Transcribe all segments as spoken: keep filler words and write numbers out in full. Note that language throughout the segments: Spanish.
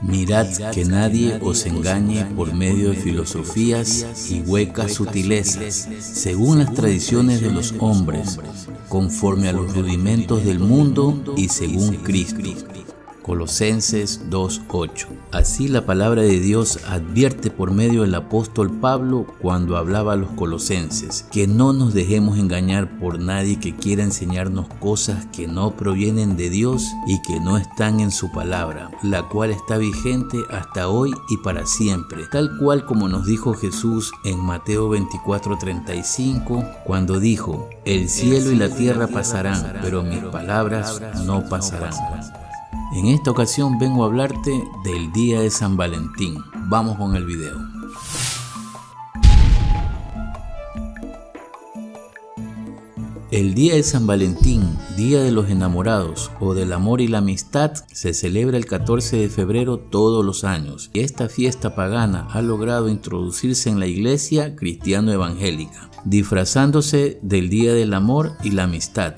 Mirad que nadie os engañe por medio de filosofías y huecas sutilezas, según las tradiciones de los hombres, conforme a los rudimentos del mundo y según Cristo. Colosenses dos ocho. Así la palabra de Dios advierte por medio del apóstol Pablo cuando hablaba a los colosenses, que no nos dejemos engañar por nadie que quiera enseñarnos cosas que no provienen de Dios y que no están en su palabra, la cual está vigente hasta hoy y para siempre, tal cual como nos dijo Jesús en Mateo veinticuatro treinta y cinco, cuando dijo: el cielo y la tierra pasarán, pero mis palabras no pasarán. En esta ocasión vengo a hablarte del día de San Valentín. Vamos con el video. El día de San Valentín, Día de los Enamorados o del Amor y la Amistad, se celebra el catorce de febrero todos los años. Esta fiesta pagana ha logrado introducirse en la iglesia cristiano-evangélica, disfrazándose del Día del Amor y la Amistad.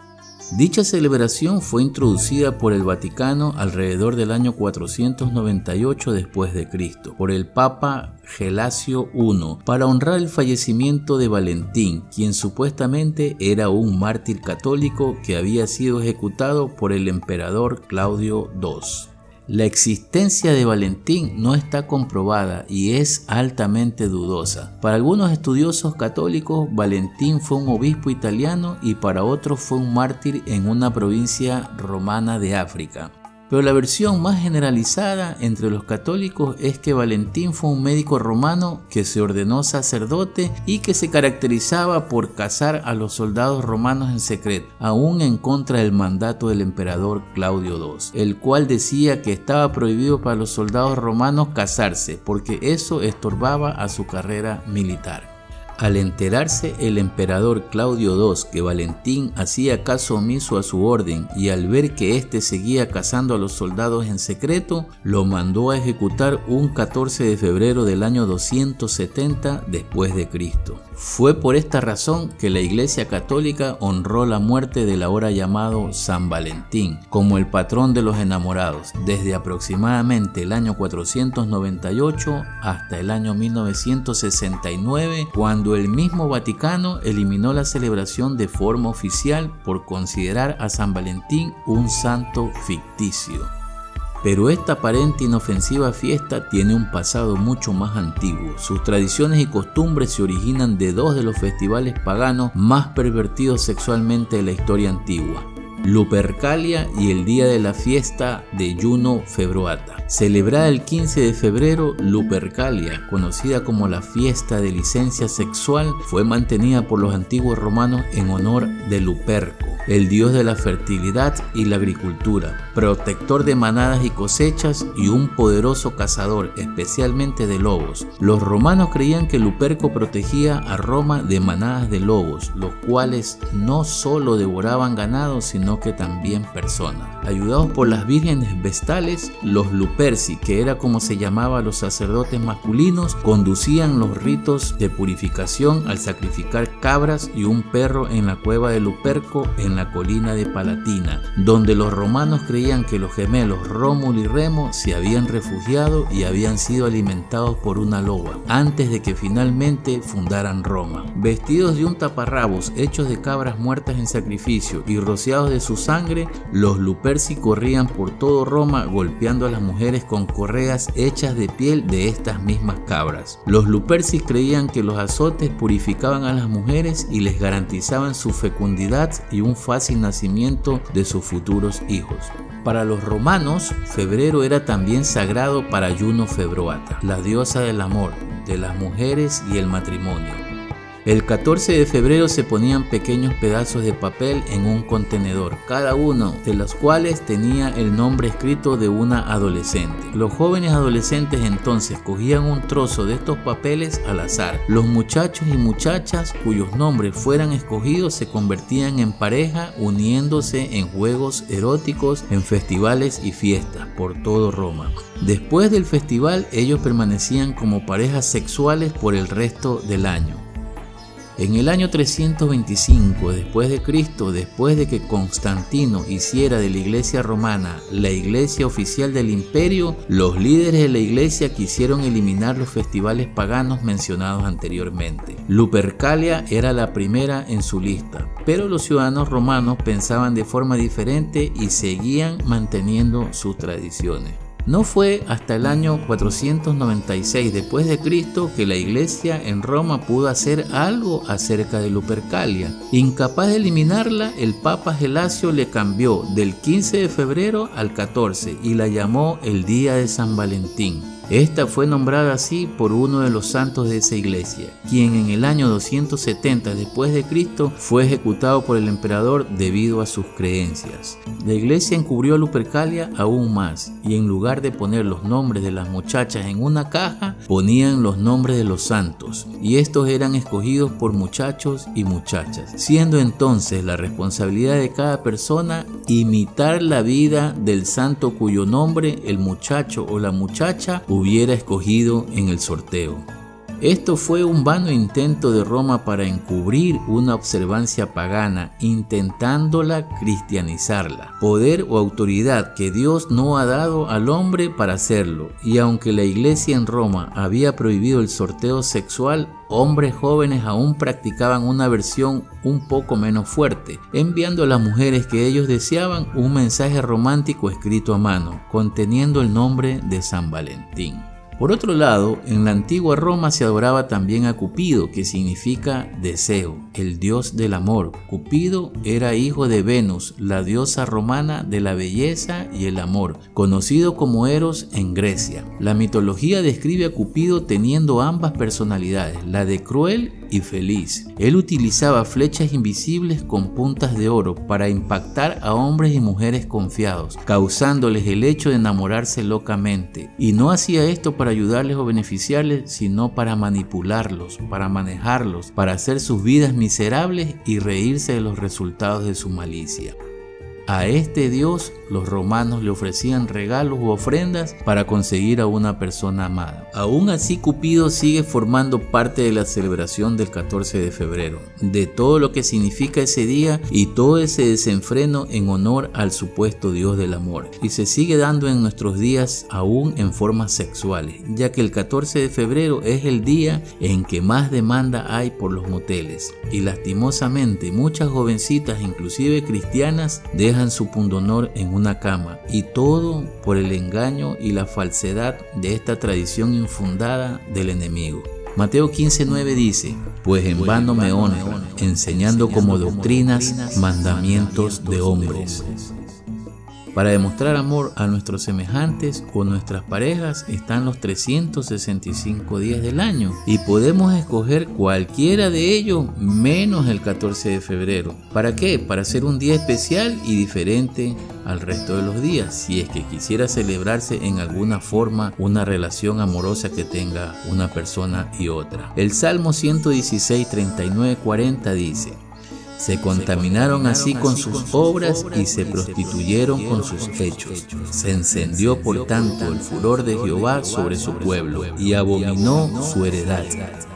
Dicha celebración fue introducida por el Vaticano alrededor del año cuatrocientos noventa y ocho después de Cristo por el Papa Gelasio primero para honrar el fallecimiento de Valentín, quien supuestamente era un mártir católico que había sido ejecutado por el emperador Claudio segundo. La existencia de Valentín no está comprobada y es altamente dudosa. Para algunos estudiosos católicos, Valentín fue un obispo italiano y para otros fue un mártir en una provincia romana de África. Pero la versión más generalizada entre los católicos es que Valentín fue un médico romano que se ordenó sacerdote y que se caracterizaba por cazar a los soldados romanos en secreto, aún en contra del mandato del emperador Claudio segundo, el cual decía que estaba prohibido para los soldados romanos casarse porque eso estorbaba a su carrera militar. Al enterarse el emperador Claudio segundo que Valentín hacía caso omiso a su orden y al ver que éste seguía cazando a los soldados en secreto, lo mandó a ejecutar un catorce de febrero del año doscientos setenta después de Cristo. Fue por esta razón que la Iglesia Católica honró la muerte del ahora llamado San Valentín como el patrón de los enamorados desde aproximadamente el año cuatrocientos noventa y ocho hasta el año mil novecientos sesenta y nueve, cuando el mismo Vaticano eliminó la celebración de forma oficial por considerar a San Valentín un santo ficticio. Pero esta aparente inofensiva fiesta tiene un pasado mucho más antiguo. Sus tradiciones y costumbres se originan de dos de los festivales paganos más pervertidos sexualmente de la historia antigua: Lupercalia y el día de la fiesta de Juno Februata. Celebrada el quince de febrero, Lupercalia, conocida como la fiesta de licencia sexual, fue mantenida por los antiguos romanos en honor de Luperco, el dios de la fertilidad y la agricultura, protector de manadas y cosechas y un poderoso cazador, especialmente de lobos. Los romanos creían que Luperco protegía a Roma de manadas de lobos, los cuales no solo devoraban ganado, sino que también personas. Ayudados por las vírgenes vestales, los Luperci, que era como se llamaba a los sacerdotes masculinos, conducían los ritos de purificación al sacrificar cabras y un perro en la cueva de Luperco en la colina de Palatina, donde los romanos creían que los gemelos Rómulo y Remo se habían refugiado y habían sido alimentados por una loba antes de que finalmente fundaran Roma. Vestidos de un taparrabos hechos de cabras muertas en sacrificio y rociados de su sangre, los Luperci corrían por todo Roma golpeando a las mujeres con correas hechas de piel de estas mismas cabras. Los Luperci creían que los azotes purificaban a las mujeres y les garantizaban su fecundidad y un fácil nacimiento de sus futuros hijos. Para los romanos, febrero era también sagrado para Juno Februata, la diosa del amor, de las mujeres y el matrimonio. El catorce de febrero se ponían pequeños pedazos de papel en un contenedor, cada uno de los cuales tenía el nombre escrito de una adolescente. Los jóvenes adolescentes entonces cogían un trozo de estos papeles al azar. Los muchachos y muchachas cuyos nombres fueran escogidos se convertían en pareja, uniéndose en juegos eróticos, en festivales y fiestas por todo Roma. Después del festival, ellos permanecían como parejas sexuales por el resto del año. En el año trescientos veinticinco después de Cristo, después de que Constantino hiciera de la Iglesia romana la iglesia oficial del imperio, los líderes de la iglesia quisieron eliminar los festivales paganos mencionados anteriormente. Lupercalia era la primera en su lista, pero los ciudadanos romanos pensaban de forma diferente y seguían manteniendo sus tradiciones. No fue hasta el año cuatrocientos noventa y seis después de Cristo que la iglesia en Roma pudo hacer algo acerca de Lupercalia. Incapaz de eliminarla, el Papa Gelasio le cambió del quince de febrero al catorce y la llamó el Día de San Valentín. Esta fue nombrada así por uno de los santos de esa iglesia, quien en el año doscientos setenta después de Cristo fue ejecutado por el emperador debido a sus creencias. La iglesia encubrió a Lupercalia aún más, y en lugar de poner los nombres de las muchachas en una caja, ponían los nombres de los santos, y estos eran escogidos por muchachos y muchachas, siendo entonces la responsabilidad de cada persona imitar la vida del santo cuyo nombre el muchacho o la muchacha hubiera escogido en el sorteo. Esto fue un vano intento de Roma para encubrir una observancia pagana, intentándola cristianizarla, poder o autoridad que Dios no ha dado al hombre para hacerlo. Y aunque la iglesia en Roma había prohibido el sorteo sexual, hombres jóvenes aún practicaban una versión un poco menos fuerte, enviando a las mujeres que ellos deseaban un mensaje romántico escrito a mano, conteniendo el nombre de San Valentín. Por otro lado, en la antigua Roma se adoraba también a Cupido, que significa deseo, el dios del amor. Cupido era hijo de Venus, la diosa romana de la belleza y el amor, conocido como Eros en Grecia. La mitología describe a Cupido teniendo ambas personalidades, la de cruel y feliz. Él utilizaba flechas invisibles con puntas de oro para impactar a hombres y mujeres confiados, causándoles el hecho de enamorarse locamente. Y no hacía esto para ayudarles o beneficiarles, sino para manipularlos, para manejarlos, para hacer sus vidas miserables y reírse de los resultados de su malicia. A este dios los romanos le ofrecían regalos u ofrendas para conseguir a una persona amada. Aún así, Cupido sigue formando parte de la celebración del catorce de febrero, de todo lo que significa ese día y todo ese desenfreno en honor al supuesto dios del amor, y se sigue dando en nuestros días aún en formas sexuales, ya que el catorce de febrero es el día en que más demanda hay por los moteles, y lastimosamente muchas jovencitas, inclusive cristianas, dejan su pundonor en una cama, y todo por el engaño y la falsedad de esta tradición infundada del enemigo. Mateo quince nueve dice: pues en vano me honran, enseñando como doctrinas mandamientos de hombres. Para demostrar amor a nuestros semejantes o nuestras parejas están los trescientos sesenta y cinco días del año, y podemos escoger cualquiera de ellos menos el catorce de febrero. ¿Para qué? Para hacer un día especial y diferente al resto de los días, si es que quisiera celebrarse en alguna forma una relación amorosa que tenga una persona y otra. El Salmo ciento dieciséis, treinta y nueve, cuarenta dice: se contaminaron así con sus obras y se prostituyeron con sus hechos. Se encendió por tanto el furor de Jehová sobre su pueblo y abominó su heredad.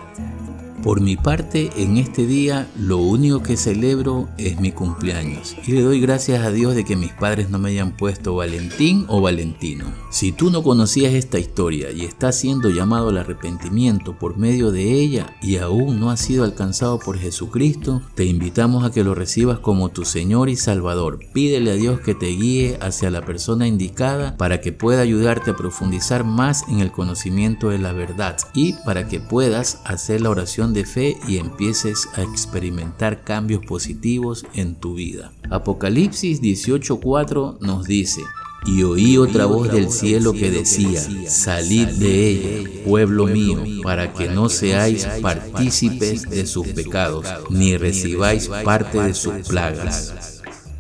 Por mi parte, en este día lo único que celebro es mi cumpleaños, y le doy gracias a Dios de que mis padres no me hayan puesto Valentín o Valentino. Si tú no conocías esta historia y estás siendo llamado al arrepentimiento por medio de ella y aún no has sido alcanzado por Jesucristo, te invitamos a que lo recibas como tu Señor y Salvador. Pídele a Dios que te guíe hacia la persona indicada para que pueda ayudarte a profundizar más en el conocimiento de la verdad y para que puedas hacer la oración de fe y empieces a experimentar cambios positivos en tu vida. Apocalipsis dieciocho cuatro nos dice: y oí otra voz del cielo que decía: salid de ella, pueblo mío, para que no seáis partícipes de sus pecados, ni recibáis parte de sus plagas.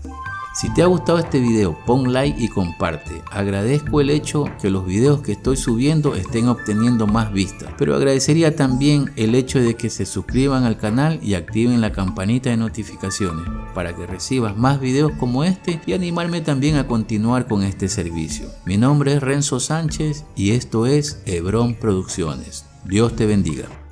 Si te ha gustado este video, pon like y comparte. Agradezco el hecho que los videos que estoy subiendo estén obteniendo más vistas, pero agradecería también el hecho de que se suscriban al canal y activen la campanita de notificaciones para que recibas más videos como este y animarme también a continuar con este servicio. Mi nombre es Renzo Sánchez y esto es Hebrón Producciones. Dios te bendiga.